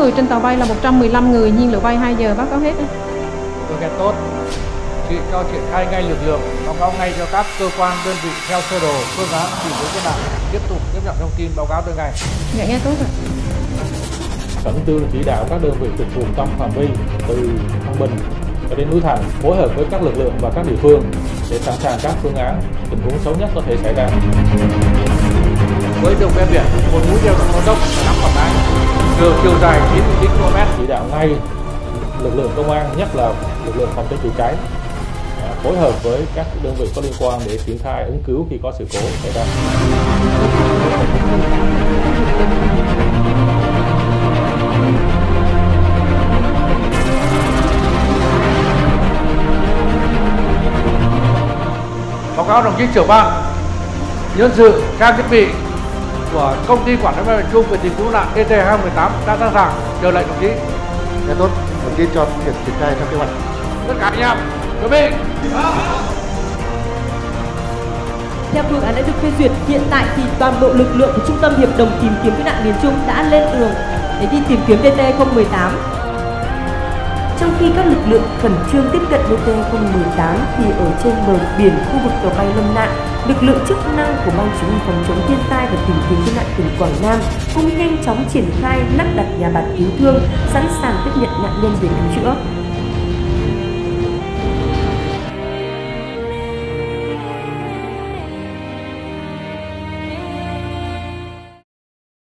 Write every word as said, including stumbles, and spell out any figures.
người trên tàu bay là một trăm mười lăm người, nhiên liệu bay hai giờ báo cáo hết. Tôi nghe tốt. Chị cho triển khai ngay lực lượng, báo cáo ngay cho các cơ quan đơn vị theo sơ đồ phương án tìm kiếm cứu nạn, tiếp tục tiếp nhận thông tin báo cáo tôi ngay. Dạ nghe tốt rồi. Khẩn trương chỉ đạo các đơn vị trực thuộc trong phạm vi từ Thăng Bình cho đến núi Thành phối hợp với các lực lượng và các địa phương để sẵn sàng các phương án tình huống xấu nhất có thể xảy ra. Với đường ven biển, một mũi đeo đoạn cao tốc năm Quảng Ngãi, đường chiều dài chín mươi chín ki lô mét. Chỉ đạo ngay lực lượng công an, nhất là lực lượng phòng cháy chữa cháy, phối hợp với các đơn vị có liên quan để triển khai ứng cứu khi có sự cố xảy ra. Báo cáo đồng chí trưởng ban, nhân sự trang thiết bị của công ty quản lý máy bay chung về tìm cứu nạn D T hai một tám đã sẵn sàng, chờ lệnh đồng chí. Nghe tốt, đồng chí cho việc triển khai theo kế hoạch. Tất cả anh em chuẩn bị. Theo phương án đã được phê duyệt, hiện tại thì toàn bộ lực lượng của Trung tâm Hiệp đồng tìm kiếm cứu nạn miền Trung đã lên tường để đi tìm kiếm D T không một tám. Trong khi các lực lượng khẩn trương tiếp cận D T không một tám thì ở trên bờ biển khu vực tàu bay lâm nạn, lực lượng chức năng của Ban Chỉ huy phòng chống thiên tai và tìm kiếm cứu nạn tỉnh Quảng Nam cũng nhanh chóng triển khai lắp đặt nhà bạt cứu thương, sẵn sàng tiếp nhận nạn nhân về cứu chữa.